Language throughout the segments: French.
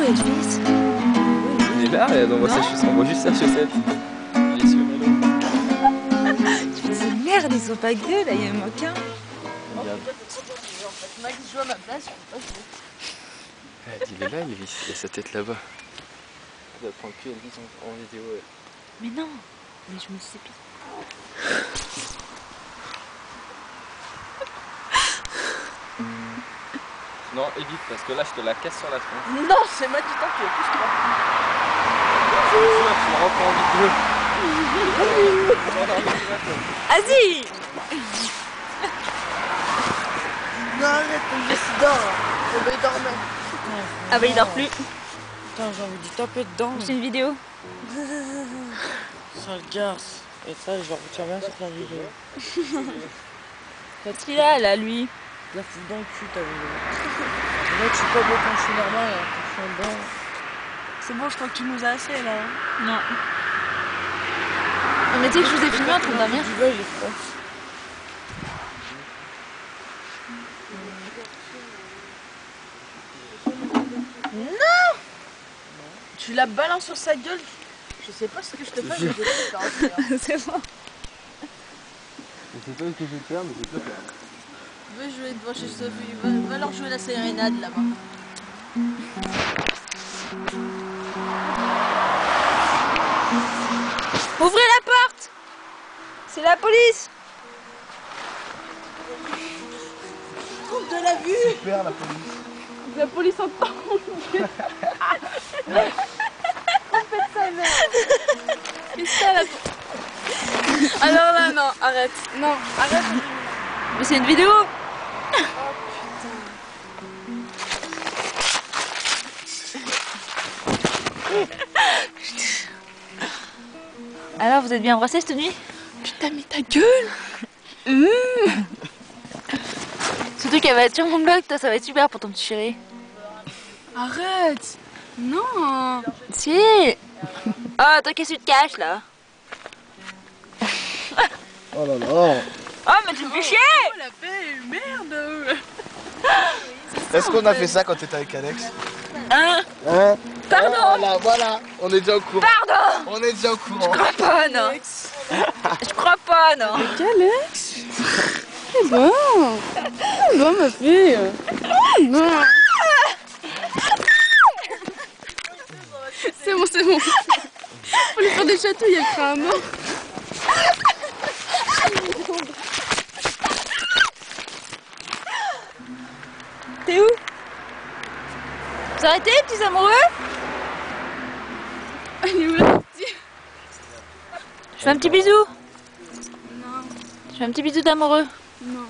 Elvis? Il est là, et on voit juste sa chaussette. Il est sur le vélo. Je me disais, merde, ils sont pas que deux, là, il y en manque un. Regarde. Moi qui joue à ma place, je peux pas jouer. Il est là, Elvis, il a sa tête là-bas. Il va prendre que Elvis en vidéo. Ouais. Mais non, mais je me sais plus. Non, évite, parce que là, je te la casse sur la tronche. Non, c'est moi qui t'en fais plus que moi. Tu me reprends en vidéo. Vas-y! Non, arrête, je suis dehors. Je vais dormir. Ah bah il dort plus. Putain, j'ai envie de taper dedans. C'est une vidéo. Sale garce. Et ça, je le retiens bien sur la vidéo. Qu'est-ce qu'il a là, lui? La fout dans le cul, ta vidéo. Là, tu peux pas quand je suis normal, alors quand je suis dedans. C'est bon, je crois que tu nous as assez là. Non. Mais tu sais que je vous ai filmé en train de dormir. Du vol, il est froid. Non! Tu la balances sur sa gueule. Je sais pas ce que je te fais, mais je vais te faire. C'est bon. Je sais pas ce que je vais te faire, mais je vais te le faire. Je vais jouer devant chez Sophie. Va leur jouer la sérénade là-bas. Ouvrez la porte! C'est la police! Compte de la vue! Super la police. La police entend. C'est ça la Alors là, non, arrête. Non, arrête. Mais c'est une vidéo! Alors, vous êtes bien embrassés cette nuit? Putain, mais ta gueule! Surtout qu'elle va être sur mon blog, toi, ça va être super pour ton petit chéri. Arrête! Non! Si! Oh, toi, qu'est-ce que tu te caches là? Oh là là. Oh, mais tu me fais chier! Oh la paix, merde! Est-ce qu'on a fait ça quand t'étais avec Alex? Hein? Hein? Pardon! Voilà, on est déjà au courant. Pardon! On est déjà au courant. Je crois pas, non! Je crois pas, non! Alex! C'est bon! C'est bon, ma fille! Bon. C'est bon, c'est bon! Faut lui faire des chatouilles, elle craint à mort! T'es où? Vous arrêtez, petits amoureux? Elle est où la petite? Je fais un petit bisou. Non, Je fais un petit bisou d'amoureux. non.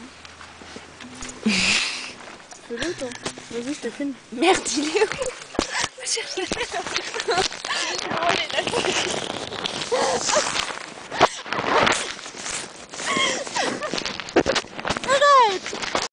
Fais-le, toi. Vas-y, je te filme. Merde, il est où? Je cherche la